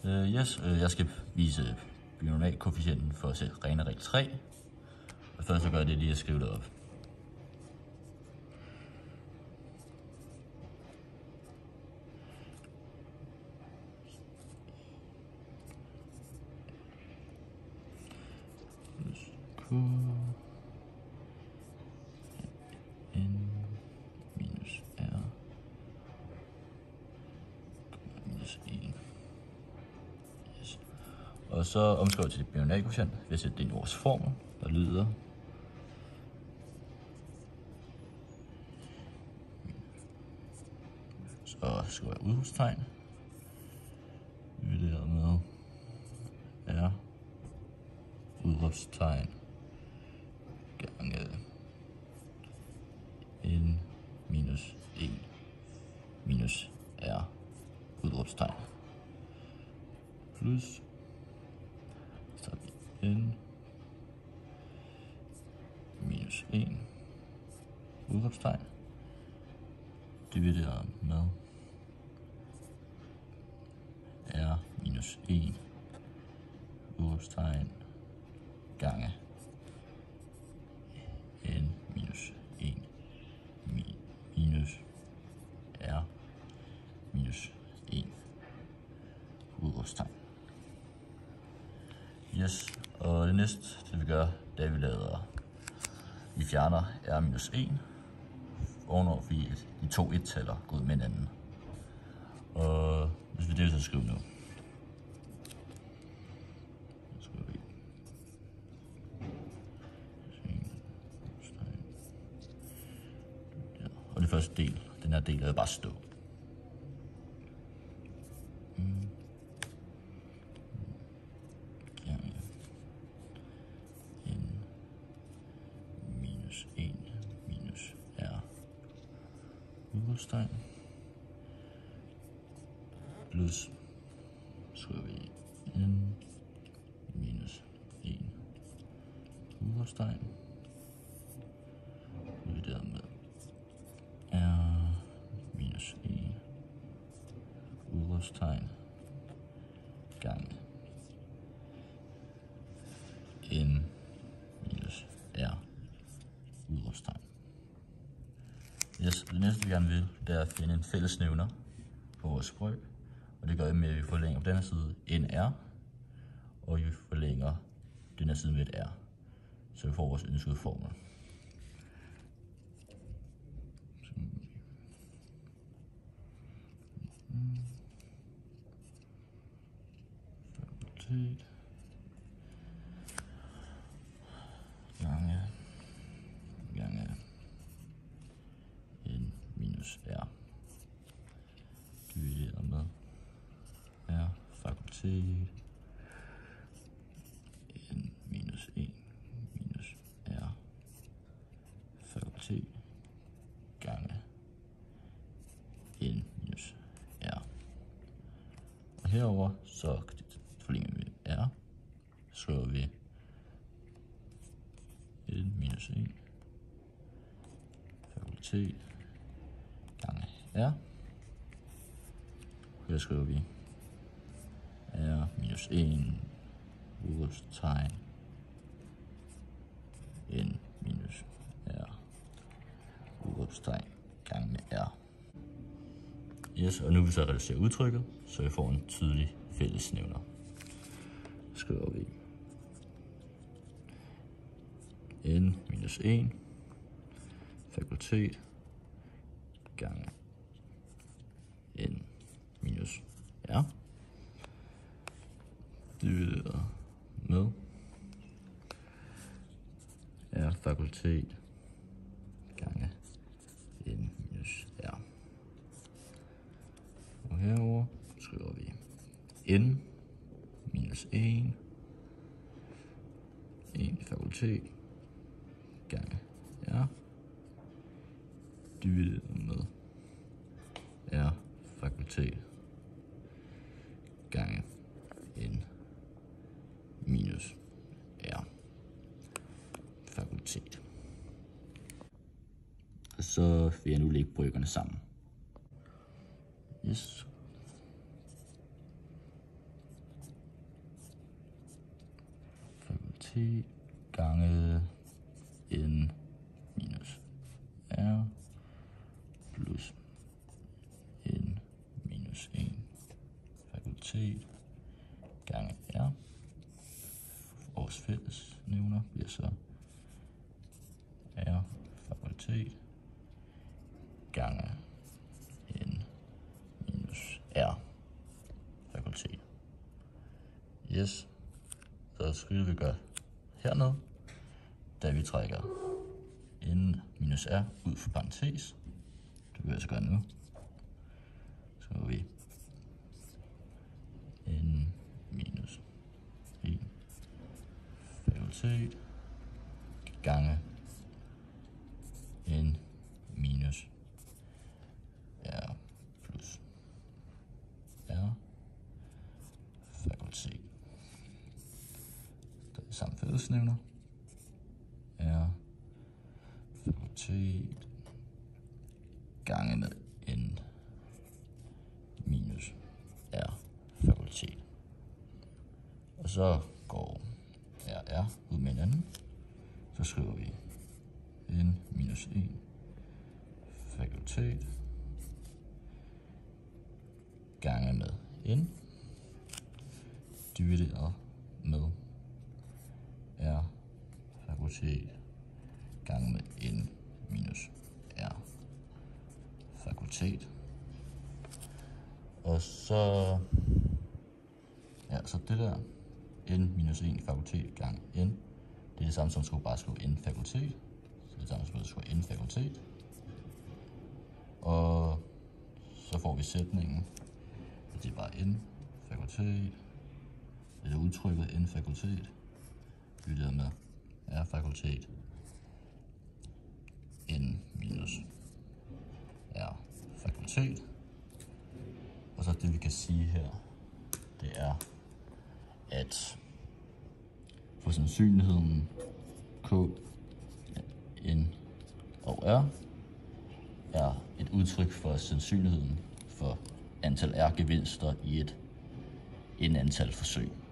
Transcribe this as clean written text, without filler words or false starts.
Jeg skal vise binomialkoefficienten for at sætte ren regel 3. Og først så gør jeg det lige at skrive det op. K n minus r minus 1. Yes. Og så omskriver jeg til det binomialkoefficient ved at sætte det ind i vores formel, der lyder så skriver jeg udråbstegn divideret med r udråbstegn gange n minus 1 minus r udråbstegn plus så har vi n minus 1 udråbstegn divideret med r minus 1 udråbstegn gange n minus 1 minus r minus 1 udråbstegn. Yes, og det næste, det vi gør, det er, at vi fjerner r minus 1 ovenover, fordi de to 1-taller går ud med hinanden. Og hvis vi det så skrive nu. Og det første del, den her del, er bare stå. Gange n minus 1 minus r udråbstegn plus skriver vi n minus 1 udråbstegn divideret med r minus 1 udråbstegn gange n minus r udråbstegn. Yes, det næste vi gerne vil, det er at finde en fællesnævner på vores brøk, og det gør vi med, at vi forlænger på den her side nr, og vi forlænger den her side med et r, så vi får vores ønskede formel. Fakultet gange n minus r divideret med r fakultet n minus 1 minus r fakultet gange n minus r. Og herover så forlænger vi r, skriver vi n minus 1 fakultet gange r. Her skriver vi r minus 1 udråbstegn n minus r udråbstegn gange med r. Yes, og nu vil vi så reducere udtrykket, så vi får en tydelig fællesnævner. Skriver vi n minus 1 fakultet gange n minus r divideret med r fakultet gange n minus r. Og herover skriver vi n minus 1 fakultet gange r divideret med r fakultet gange n minus r fakultet. Og så vil jeg nu lægge bryggerne sammen. Yes. fakultet gange n minus r plus n minus 1 fakultet gange r. Vores fælles nævner bliver så r fakultet gange n minus r fakultet. Yes, så skriver vi gør hernede, da vi trækker n minus r ud for parentes. Det vil jeg altså gøre nu. Så skriver vi n minus 1 fakultet gange n minus r plus r fakultet. Der er samme fællesnævner. R fakultet gange med n minus r fakultet. Og så går r ud med hinanden. Så skriver vi n minus 1 fakultet gange med n divideret med r fakultet gange med n minus r fakultet. Og så så det der n minus 1 fakultet gange n, det er det samme som skulle bare skrive n fakultet. Så det er det samme som at skrive n fakultet. Og så får vi sætningen, at det er bare n fakultet, det er udtrykket n fakultet, byttet med r fakultet n minus r fakultet. Og så det vi kan sige her, det er, at for sandsynligheden k, n og r er et udtryk for sandsynligheden for antal r-gevinster i et n antal forsøg.